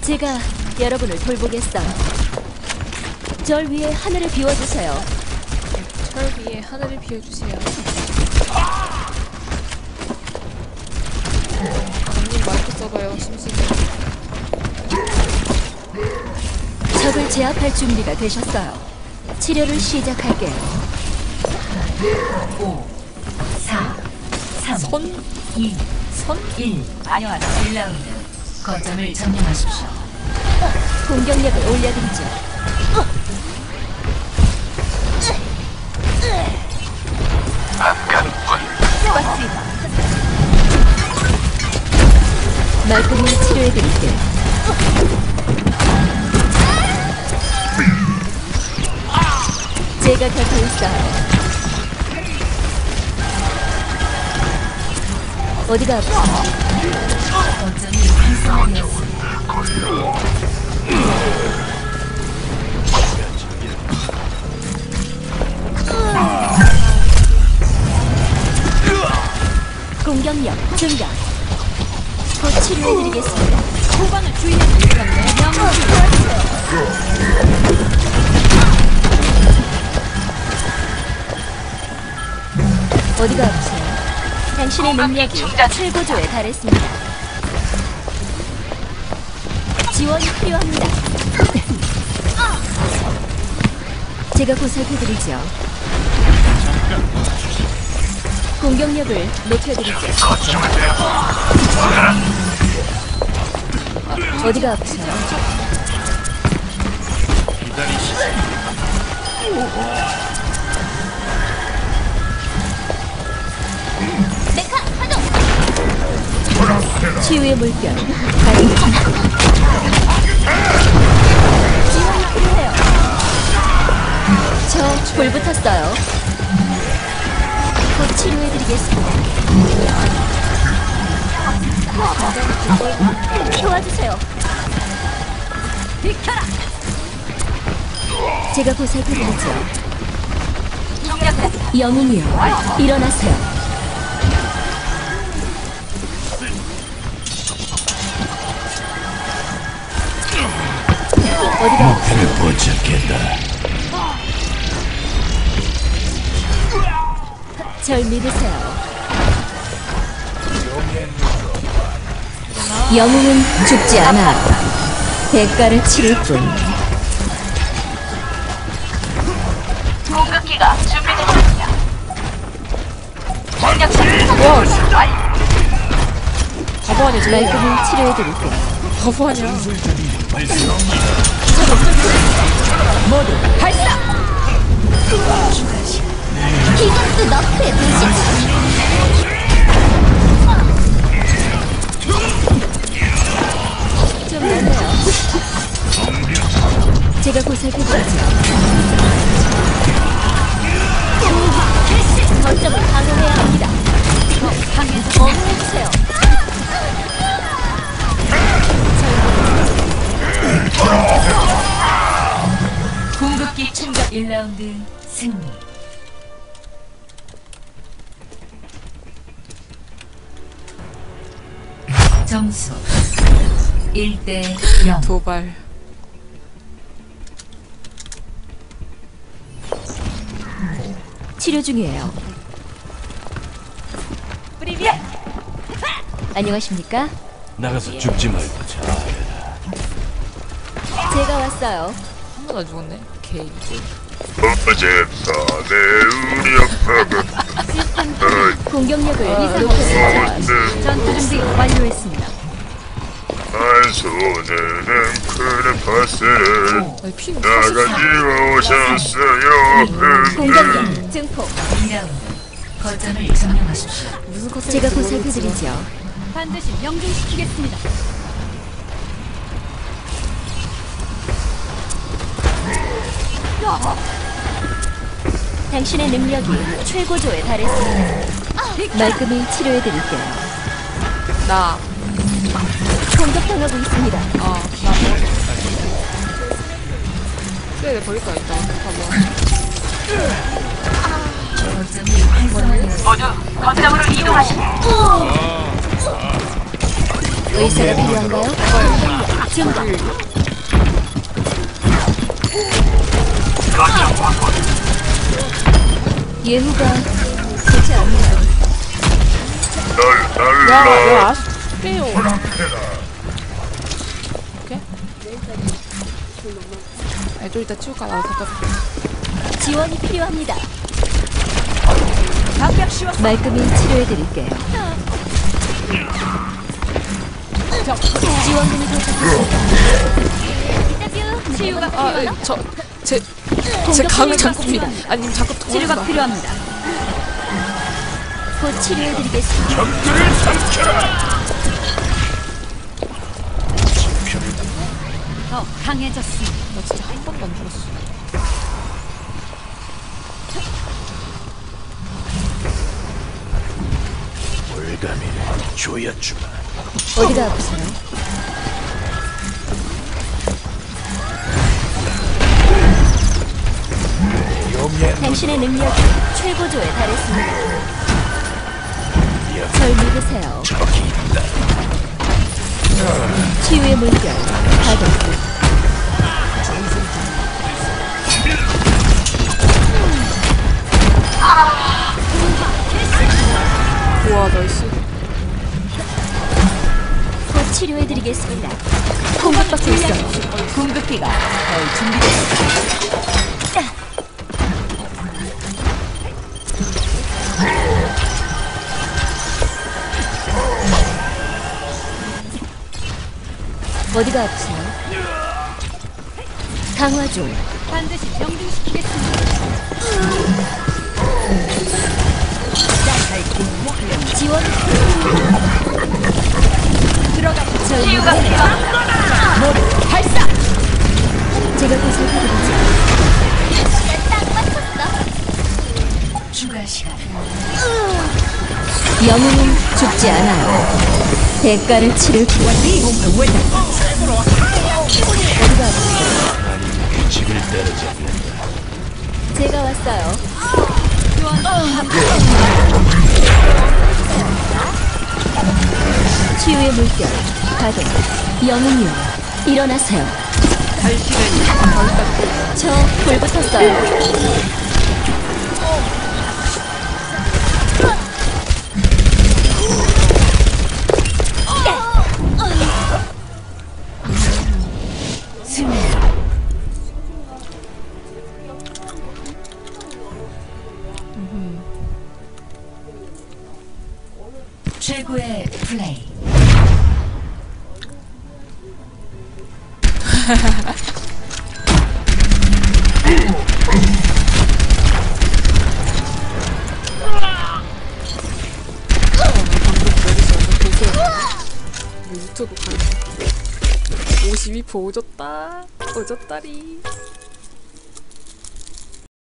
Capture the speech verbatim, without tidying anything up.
제가 여러분을 돌보겠어요. 절 위에 하늘을 비워주세요. 절 위에 하늘을 비워주세요. 언니 마이크 써봐요. 심심해. 적을 제압할 준비가 되셨어요. 치료를 시작할게요. 오, 사, 삼, 선? 이, 선? 일. 안녕하세요. 일 라운드. 거점을 점령하십시오. 공격력을 올려드리죠. 말끔히 치료해드릴게요. 제가 곁에 있어요. 어디가 아프세요? 거점이 활성화되었습니다. 공격력 증가. 곧 치료해드리겠습니다. 후방을 주의해 주세요. 어디가 아프세요? 당신의 능력이 최고조에 달했습니다. 지원이 필요합니다. 제가 보살펴드리죠. 공격력을 높여드리죠. 어디가 아프세요? 치유의 물결 가입니다. 지원이 필요해요. 저 불 붙었어요. 곧 치료해드리겠습니다. 도와주세요. 비켜라. 제가 보살펴드리죠. 영웅이요, 일어나세요. 어디가 목표를 포착했다. 절 믿으세요. 영웅은 죽지 않아. 대가를 치를 뿐. 공격기가 준비됐습니다. 바보 아니야, 저 말끔히 치료해드릴게요. 바보 아니야. 모두 발사! 이것도 너프의 도시지. 좀 나세요. 제가 보살펴드리죠. 거점을 방어해야 합니다. 방에서 어머해주세요. 공격기 충격 일 라운드 승리. 점수 일 대 영. 도발. 치료 중이에요. 안녕하십니까? 나가서 죽지 말고 잘해라. 제가 왔어요. 한 번 안 죽었네. 게이지. 어젯다 내 우리 아빠가 공격력을 높여드리죠. 전투 준비 완료했습니다. 한 손에는 크레파스를 아니, 피는 나가지고 오셨어요. 공격력 증폭. 이 라운드 거점을 점령하십시오. 무슨 컷을 제가 보살펴드리죠. 반드시 명중시키겠습니다. 당신의 능력이 최고조에 달했습니다. 말끔히 치료해드릴게요. 나. 공격당하고 있습니다. 어, 나 그래, 버릴까, 일단. 바보. 거점이 활성화되었습니다. 모두 거점으로 이동하시오. 의사가 필요한가요? 증가. 예후가 되지 않네요. 날 야, 날라 야, 아쉽게요. 오케이? 아니, 좀 이따 치울까? 나도 갖다 줄게. 지원이 필요합니다. 말끔히 치료해드릴게요. 지원금이 도착했습니다. 치유가 아, 필요하나? 에, 저, 제, 제 감이 자꾸 피, 아니, 자꾸 치료가 통한다. 필요합니다. 곧 치료해드리겠습니다. 더 강해졌습니다. 나 진짜 한 번도 안 죽었어. 올가미를 조여주마. 어디가 아프세요? 당신의 능력이 최고조에 달했습니다. 절 믿으세요. 저기 있다. 치유의 물결 가동. 우와, 나이스. 곧 치료해드리겠습니다. 공격받고 있어요. 공급기가 거의 준비됐습니다. 어디가 아프세요? 강화 중. 반드시 명중시키겠습니다. 지원. 들어가. 치유가 필요합니다. 모두 발사. 제가 보살펴드리죠. 추가 시간 영웅은 죽지 않아요. 대가를 치를 기원. 어디가 아프세요? 규칙을 따르지 않는다. 제가 왔어요. 치유의 물결 가동. 영웅이요, 일어나세요. 저 불붙었어요. 최고의 플레이. 유튜브 가는 오십이 퍼센트 오졌다. 오졌다리.